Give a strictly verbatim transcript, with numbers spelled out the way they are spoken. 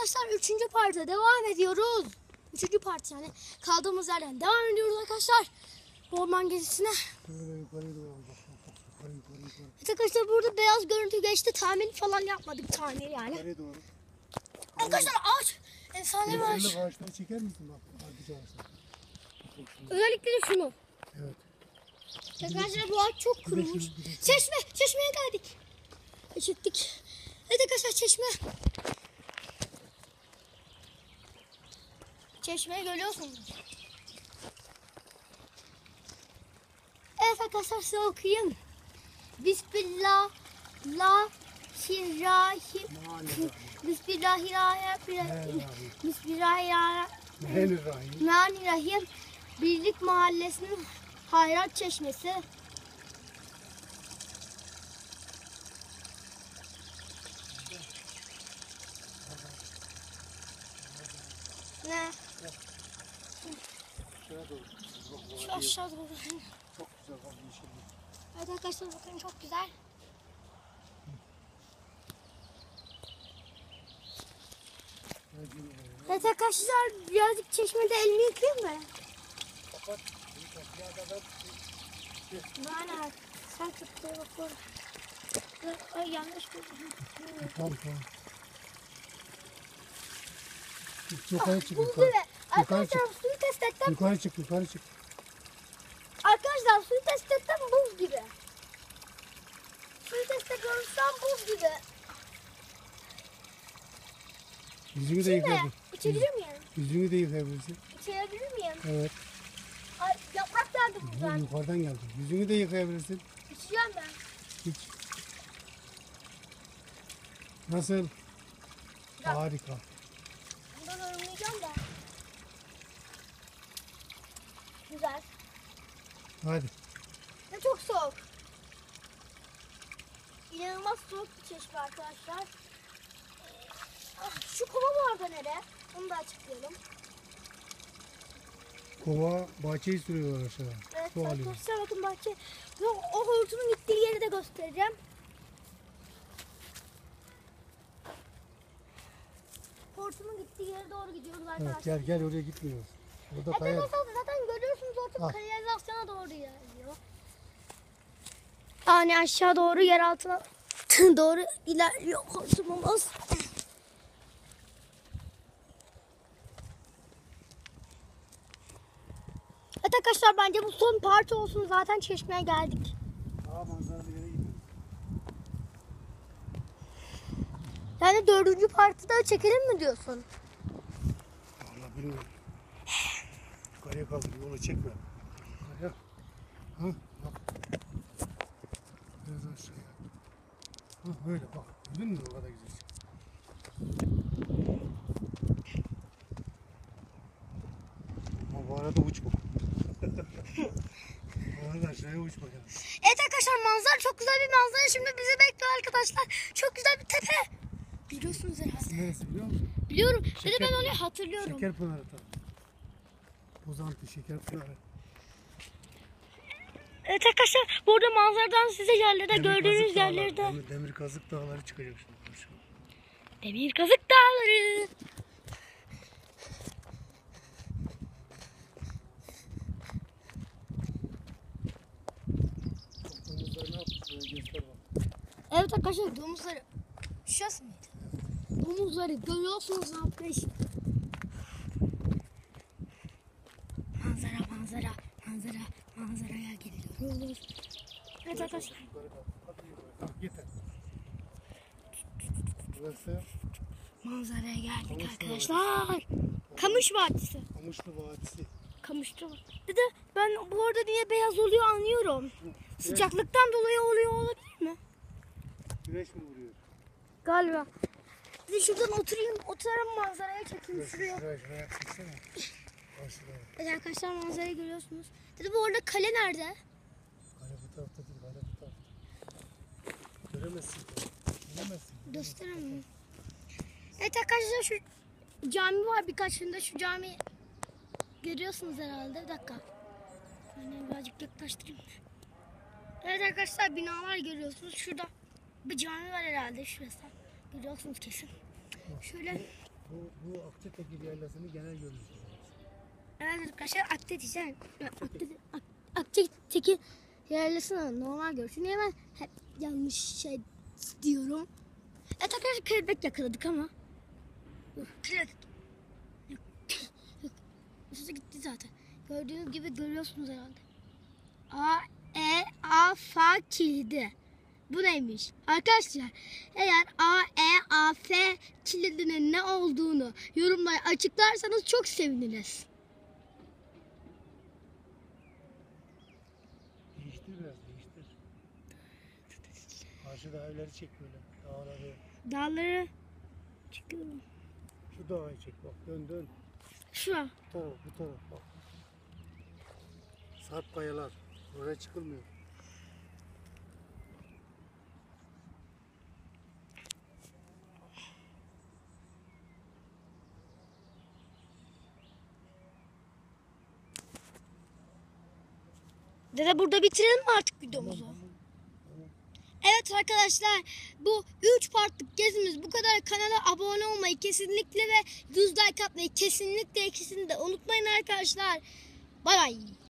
arkadaşlar üçüncü parta devam ediyoruz. Üçüncü part yani kaldığımız yerden devam ediyoruz arkadaşlar. Bu orman gezisine. Evet arkadaşlar burada beyaz görüntü geçti. Tamir falan yapmadık, tamir yani. Arkadaşlar ağaç. Efsane bir ağaç. Ağaçları çeker misin bak? Özellikle de şunu. Evet. Arkadaşlar bu ağaç çok kurumuş. Çeşme, çeşmeye geldik. Çıktık. Evet arkadaşlar çeşme. Çeşmeyi görüyorsunuz. Evet arkadaşlar size okuyayım. Bismillah la Bismillahirrahim. Bismillahirrahmanirrahim. Bismillahirrahmanirrahim. Birlik Mahallesi'nin Hayrat Çeşmesi. Ne? Şu aşağı doğru. Çok güzel bak yeşil. Evet arkadaşlar bakın çok güzel. Evet arkadaşlar birazcık çeşmede elimi yıkayayım mı? Kapat. Bana sen tuttuğu bak. Ay yanlış buldum. Tamam tamam. Yukarı çık Buldu yukarı. ve Yukarı arkadaşlar çık. suyu test ettim. Yukarı çık yukarı çık. Arkadaşlar suyu test ettim buz gibi. Suyu test ediyorsam buz gibi. Yüzünü de Şimdi yıkayabilirsin. içebilir miyim? Yüzünü de yıkayabilirsin. İçebilir miyim? Evet. Ay, yaprak geldi Bu buradan. yukarıdan geldi. Yüzünü de yıkayabilirsin. İçeceğim ben. Hiç. Nasıl? Ya. Harika. Bundan örümleyeceğim da. Güzel. Hadi. Ve çok soğuk. İnanılmaz soğuk bir çeşme arkadaşlar. Ah, şu kova vardı nereye? Onu da açıklayalım. Kova bahçeyi sürüyorlar aşağı. Evet Su alıyor. arkadaşlar bakın bahçe. Ve o hortumun gittiği yeri de göstereceğim. Hortumun gittiği yere doğru gidiyoruz arkadaşlar. Evet, gel gel oraya gitmiyoruz. Burada Evet kayar. arkadaşlar zaten görüyorsunuz hortum Ah. kanalizasyona doğru ilerliyor. Yani aşağı doğru yer altına doğru ilerliyor hortumumuz. Evet arkadaşlar bence bu son parça olsun, zaten çeşmeye geldik. Aa, manzaralı yere gidiyoruz. Yani dördüncü partı da çekelim mi diyorsun? Vallahi bilmiyorum. Yukarıya kaldır, yolu çekme. Yukarıya. Ha, bak. Biraz aşağıya. Ha, böyle bak. Gördün mü o kadar güzel. Ama bu arada uç bu. Bu arada aşağıya uç bakalım. Evet arkadaşlar manzara çok güzel bir manzara şimdi bizi bekliyor arkadaşlar. Çok güzel bir tepe. Biliyorsunuz herhalde. Neresi biliyor musun? Biliyorum. Bir de Şeker- ben onu hatırlıyorum. Şekerpınarı tabii. Pozantı, Şekerpınarı. Evet arkadaşlar burada manzaradan size yerlerde Demir gördüğünüz Kazık Dağları, yerlerde. Demir, demir kazık dağları çıkacak şimdi. Şu. Demir Kazık Dağları. Domuzları ne yapmış? Böyle göster bak. Evet arkadaşlar domuzları. Şurası mıydı? Domuzları görüyorsunuz ne yapmış. Manzara manzara manzara manzaraya gidiyoruz. Evet arkadaşlar. Yukarı kalk. Hadi yukarı. Tamam yeter. Burası Manzaraya geldik Kamışlı arkadaşlar. Kamış Vadisi. Kamışlı Vadisi. Kamışlı var. Bir de ben bu arada niye beyaz oluyor anlıyorum. Sıcaklıktan dolayı oluyor olabilir mi? Güneş mi vuruyor? Galiba. Bir de şuradan oturayım, oturalım manzaraya çekeyim Şuraya, şuraya. şuraya, şuraya çeksene. Karşıda. Evet arkadaşlar manzarayı görüyorsunuz. Dedi bu arada kale nerede? Kale bu tarafta değil, kale bu tarafta. Göremezsin. Göremezsin. Gösteremem. Evet arkadaşlar şu cami var birkaçında, şu cami görüyorsunuz herhalde. Bir dakika. Ben birazcık yaklaştırayım. Evet arkadaşlar binalar görüyorsunuz. Şurada bir cami var herhalde şurası. Görüyorsunuz kesin. Şöyle Bu, bu Akçatepe yaylasını genel görmüştüm. Evet arkadaşlar Akdeniz Akdeniz yerlisine normal görüşü. Niye ben hep yanlış şey diyorum? Evet arkadaşlar kelebek yakaladık ama. Yok, kelebek. Yok. Yok. Üstüne gitti zaten. Gördüğünüz gibi görüyorsunuz herhalde. A, E, A, F kilidi. Bu neymiş? Arkadaşlar eğer A, E, A, F kilidinin ne olduğunu yorumlara açıklarsanız çok seviniriz. Değiştir biraz değiştir. Karşı dağları çek böyle. Dağları. Dağları çıkıyorum. Şu dağı çek bak dön dön. Şu an. Bu taraf bu taraf bak. Sarp kayalar. Oraya çıkılmıyor. Dede burada bitirelim mi artık videomuzu? Tamam, tamam. Evet arkadaşlar bu üç partlık gezimiz bu kadar. Kanala abone olmayı kesinlikle ve yüz like atmayı kesinlikle kesinlikle unutmayın arkadaşlar. Bay bay.